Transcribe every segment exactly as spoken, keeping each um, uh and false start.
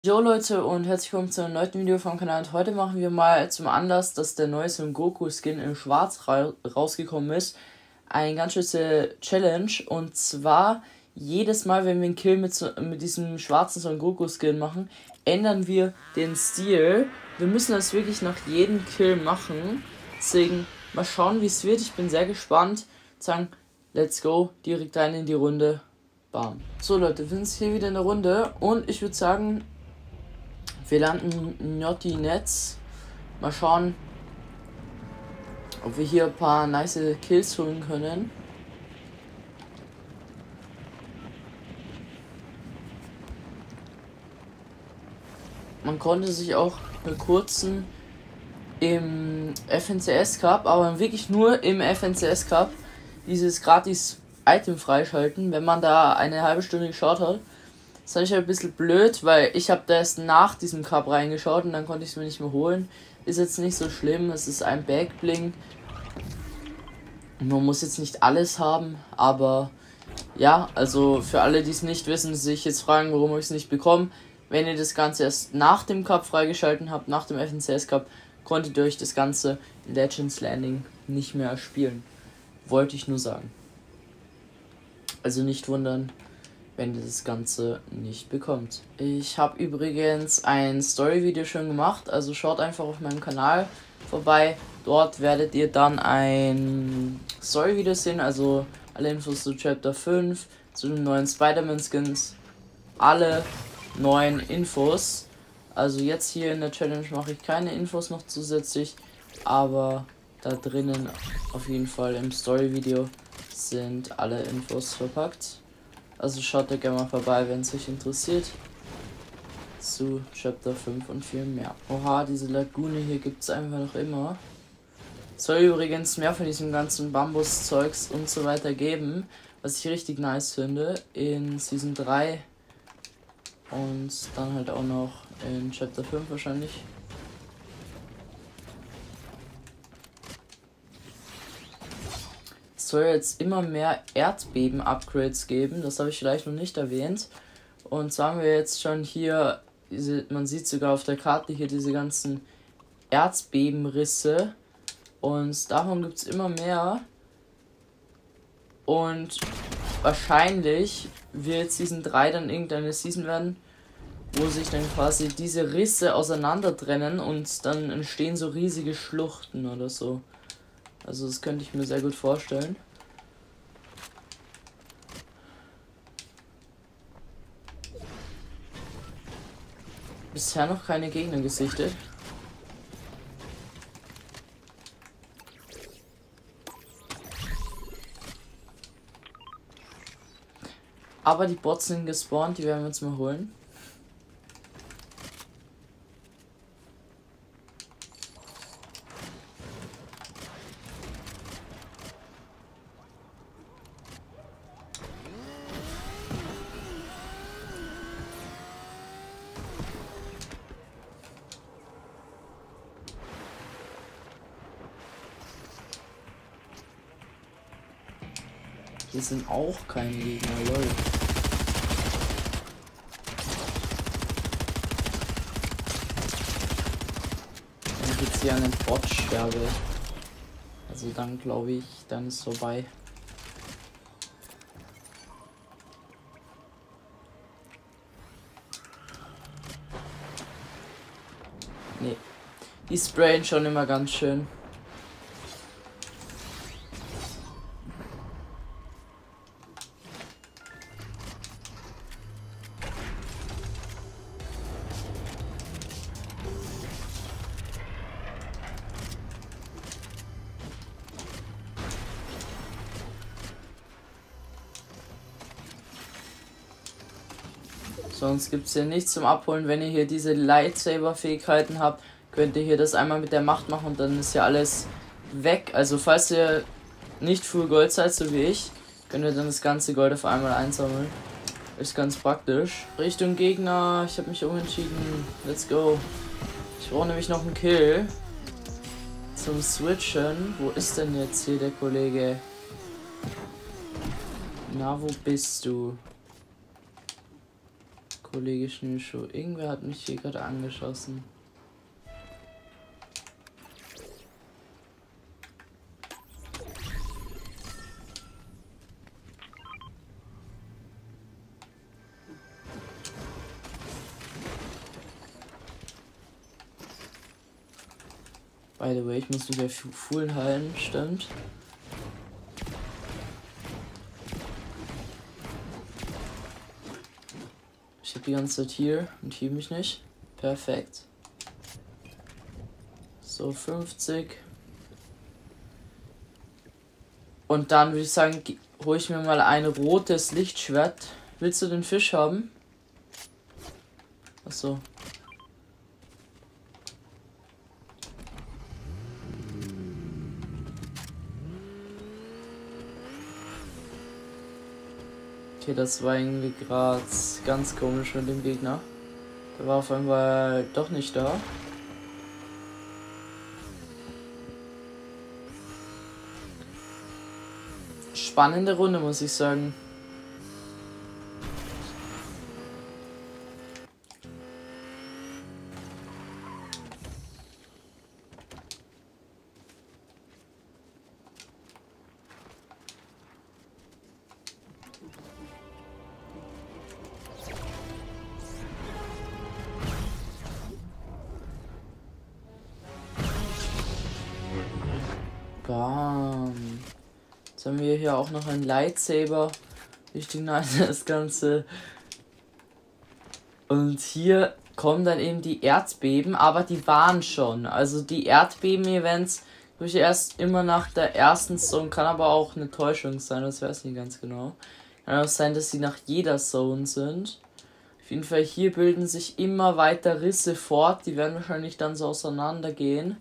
Jo Leute und herzlich willkommen zu einem neuen Video vom Kanal. Und heute machen wir mal zum Anlass, dass der neue Son Goku Skin in Schwarz ra rausgekommen ist, eine ganz schöne Challenge. Und zwar jedes Mal, wenn wir einen Kill mit, so, mit diesem schwarzen Son Goku Skin machen, ändern wir den Stil. Wir müssen das wirklich nach jedem Kill machen. Deswegen mal schauen, wie es wird. Ich bin sehr gespannt. Sagen, let's go, direkt rein in die Runde. Bam. So Leute, wir sind hier wieder in der Runde und ich würde sagen, wir landen Njotti Netz. Mal schauen, ob wir hier ein paar nice Kills holen können. Man konnte sich auch einen kurzen im F N C S Cup, aber wirklich nur im F N C S Cup, dieses gratis Item freischalten, wenn man da eine halbe Stunde geschaut hat. Das fand ich halt ein bisschen blöd, weil ich habe da erst nach diesem Cup reingeschaut und dann konnte ich es mir nicht mehr holen. Ist jetzt nicht so schlimm, es ist ein Backbling. Man muss jetzt nicht alles haben, aber ja, also für alle, die es nicht wissen, sich jetzt fragen, warum ich es nicht bekomme. Wenn ihr das Ganze erst nach dem Cup freigeschalten habt, nach dem F N C S Cup, konntet ihr euch das Ganze in Legends Landing nicht mehr spielen. Wollte ich nur sagen. Also nicht wundern, wenn ihr das Ganze nicht bekommt. Ich habe übrigens ein Story-Video schon gemacht, also schaut einfach auf meinem Kanal vorbei. Dort werdet ihr dann ein Story-Video sehen, also alle Infos zu Chapter fünf, zu den neuen Spider-Man-Skins, alle neuen Infos. Also jetzt hier in der Challenge mache ich keine Infos noch zusätzlich, aber da drinnen auf jeden Fall im Story-Video sind alle Infos verpackt. Also schaut da gerne mal vorbei, wenn es euch interessiert. Zu Chapter fünf und viel mehr. Oha, diese Lagune hier gibt es einfach noch immer. Es soll übrigens mehr von diesem ganzen Bambus-Zeugs und so weiter geben, was ich richtig nice finde, in Season drei. Und dann halt auch noch in Chapter fünf wahrscheinlich. Es soll jetzt immer mehr Erdbeben-Upgrades geben, das habe ich vielleicht noch nicht erwähnt. Und zwar haben wir jetzt schon hier, diese, man sieht sogar auf der Karte hier diese ganzen Erdbebenrisse. Und davon gibt es immer mehr. Und wahrscheinlich wird Season drei dann irgendeine Season werden, wo sich dann quasi diese Risse auseinander trennen und dann entstehen so riesige Schluchten oder so. Also das könnte ich mir sehr gut vorstellen. Bisher noch keine Gegner gesichtet. Aber die Bots sind gespawnt, die werden wir uns mal holen. Hier sind auch keine Gegner, lol. Wenn ich jetzt hier an den Bot sterbe, also dann glaube ich, dann ist vorbei. Nee, die sprayen schon immer ganz schön. Sonst gibt es hier nichts zum Abholen. Wenn ihr hier diese Lightsaber-Fähigkeiten habt, könnt ihr hier das einmal mit der Macht machen und dann ist ja alles weg. Also falls ihr nicht Full Gold seid, so wie ich, könnt ihr dann das ganze Gold auf einmal einsammeln. Ist ganz praktisch. Richtung Gegner, ich habe mich umentschieden. Let's go. Ich brauche nämlich noch einen Kill zum Switchen. Wo ist denn jetzt hier der Kollege? Na, wo bist du? Kollege Schnürschuh. Irgendwer hat mich hier gerade angeschossen. By the way, ich muss mich bei Fuhlen heilen, stimmt. Ich hab die ganze Zeit hier und hier mich nicht. Perfekt. So, fünfzig. Und dann würde ich sagen, hole ich mir mal ein rotes Lichtschwert. Willst du den Fisch haben? Achso. Okay, das war irgendwie gerade ganz komisch mit dem Gegner. Der war auf einmal doch nicht da. Spannende Runde, muss ich sagen. Bam. Jetzt haben wir hier auch noch ein Lightsaber. Richtig nice das Ganze. Und hier kommen dann eben die Erdbeben, aber die waren schon. Also die Erdbeben-Events habe ich erst immer nach der ersten Zone, kann aber auch eine Täuschung sein, das weiß ich nicht ganz genau. Kann auch sein, dass sie nach jeder Zone sind. Auf jeden Fall hier bilden sich immer weiter Risse fort, die werden wahrscheinlich dann so auseinandergehen.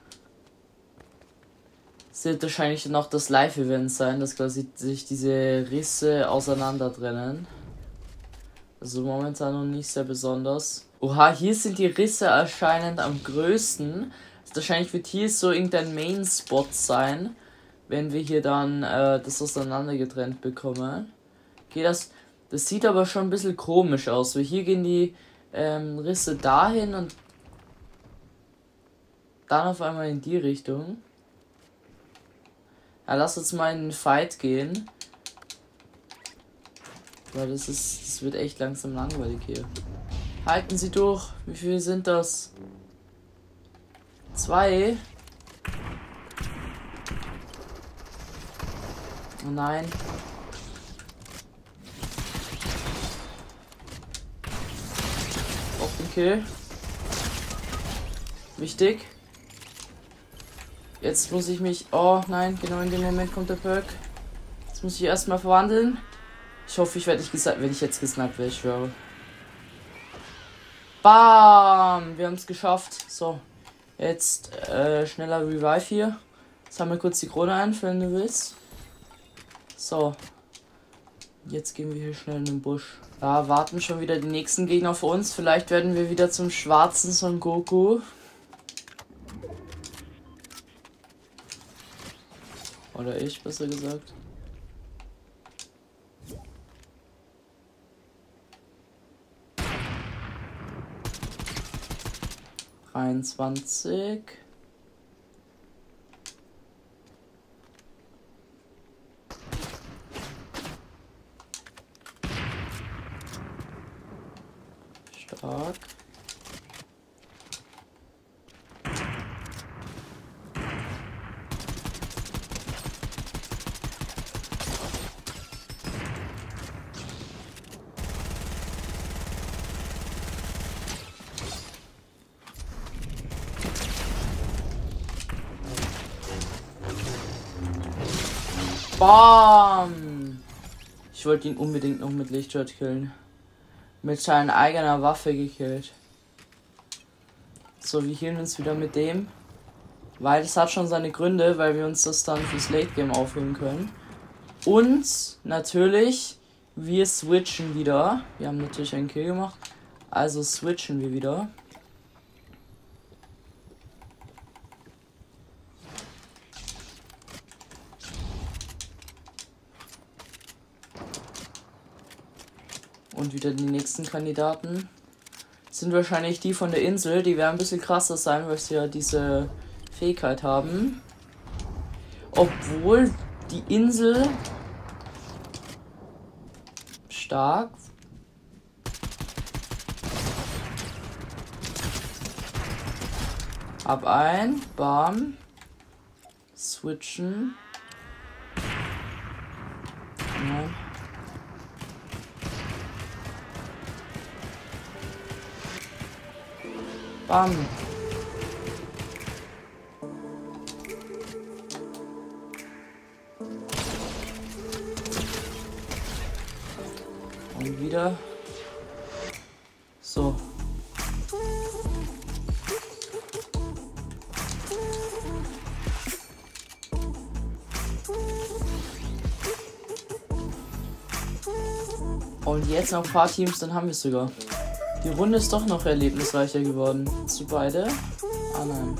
Es wird wahrscheinlich noch das Live-Event sein, dass quasi sich diese Risse auseinander trennen. Also momentan noch nicht sehr besonders. Oha, hier sind die Risse anscheinend am größten. Also wahrscheinlich wird hier so irgendein Main-Spot sein, wenn wir hier dann äh, das auseinander getrennt bekommen. Okay, das, das sieht aber schon ein bisschen komisch aus, weil hier gehen die ähm, Risse dahin und dann auf einmal in die Richtung. Ja, lass uns mal in den Fight gehen. Weil das ist, das wird echt langsam langweilig hier. Halten Sie durch. Wie viele sind das? Zwei. Oh nein. Auf den Kill. Wichtig. Jetzt muss ich mich... Oh nein, genau in dem Moment kommt der Perk. Jetzt muss ich erstmal verwandeln. Ich hoffe, ich werde nicht gesagt, wenn ich jetzt gesnappt werde, ich schwöre. Bam! Wir haben es geschafft. So. Jetzt äh, schneller Revive hier. Jetzt haben wir kurz die Krone ein, wenn du willst. So. Jetzt gehen wir hier schnell in den Busch. Da warten schon wieder die nächsten Gegner auf uns. Vielleicht werden wir wieder zum schwarzen Son Goku. Oder ich, besser gesagt. dreiundzwanzig. Stark. Bam! Ich wollte ihn unbedingt noch mit Lichtschwert killen. Mit seiner eigener Waffe gekillt. So, wir healen uns wieder mit dem. Weil das hat schon seine Gründe, weil wir uns das dann fürs Late Game aufheben können. Und natürlich, wir switchen wieder. Wir haben natürlich einen Kill gemacht. Also switchen wir wieder. Und wieder die nächsten Kandidaten. Sind wahrscheinlich die von der Insel. Die werden ein bisschen krasser sein, weil sie ja diese Fähigkeit haben. Obwohl die Insel stark. Ab ein, bam. Switchen. Ja. Bam. Und wieder. So. Und jetzt noch ein paar Teams, dann haben wir es sogar. Die Runde ist doch noch erlebnisreicher geworden. Zu beide? Ah nein.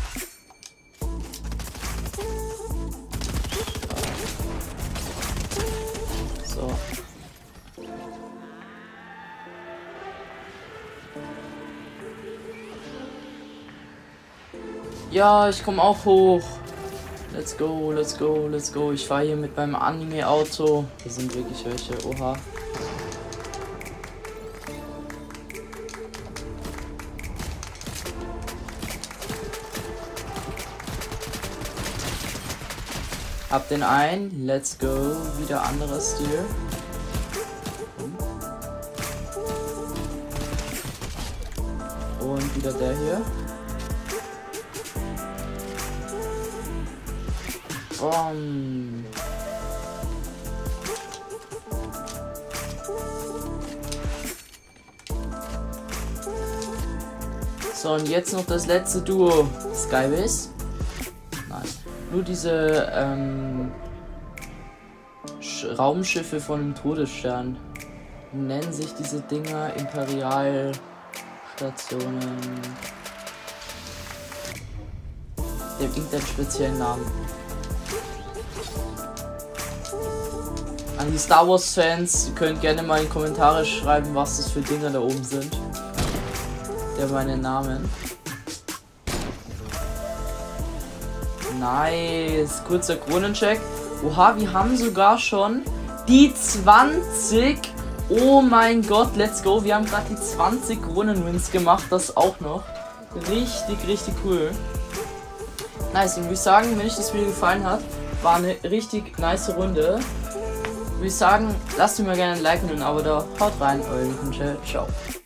So. Ja, ich komme auch hoch. Let's go, let's go, let's go. Ich fahre hier mit meinem Anime-Auto. Hier sind wirklich welche. Oha. Hab den einen, let's go, wieder anderer Stil. Und wieder der hier. Bom. So, und jetzt noch das letzte Duo. Skybase. Nein. Nur diese ähm, Raumschiffe von dem Todesstern. Nennen sich diese Dinger Imperialstationen. Der hat irgendeinen speziellen Namen. An die Star Wars Fans, ihr könnt gerne mal in die Kommentare schreiben, was das für Dinger da oben sind. Der meine Namen. Nice. Kurzer Kronencheck. Oha, wir haben sogar schon die zwanzig. Oh mein Gott, let's go. Wir haben gerade die zwanzig Kronenwins gemacht. Das auch noch. Richtig, richtig cool. Nice. Und würde ich sagen, wenn euch das Video gefallen hat, war eine richtig nice Runde. Würde ich sagen, lasst mir mal gerne ein Like und ein Abo da. Haut rein, euer Lukas. Ciao.